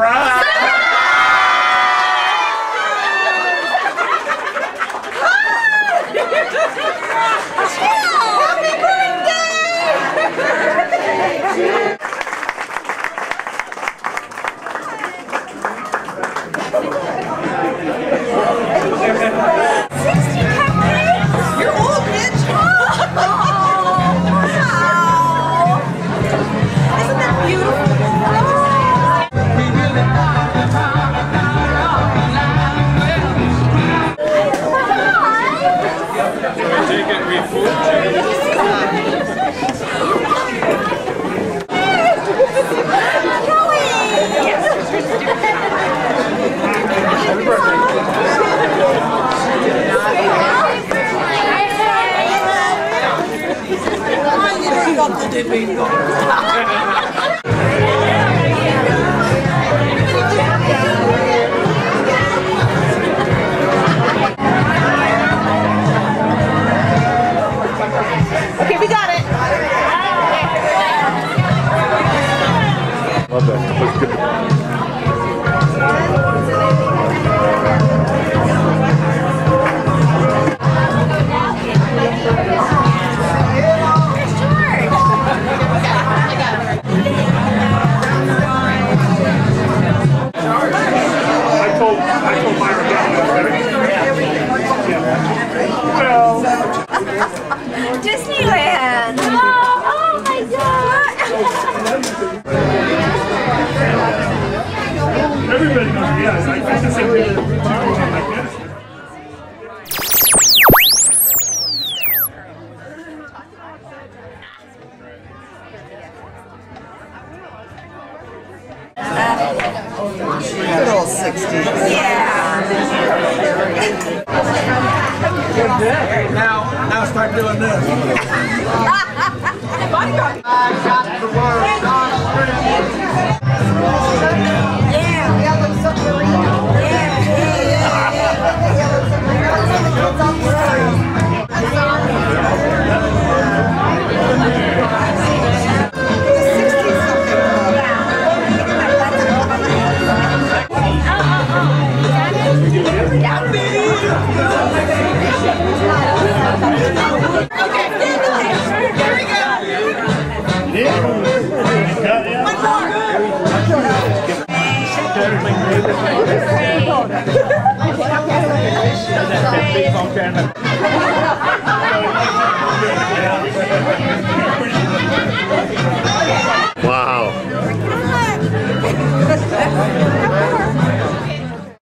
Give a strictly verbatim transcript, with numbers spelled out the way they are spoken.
Surprise! Happy birthday! sixty cupcakes? You're old, bitch! Oh, wow! Isn't that beautiful? Take it, we food. Okay, we got it. Love that. Looks good. Disneyland! Oh, oh my god! Everybody knows, yeah, it's like, that's the same thing. Good old sixties. Yeah. Now, now start doing this.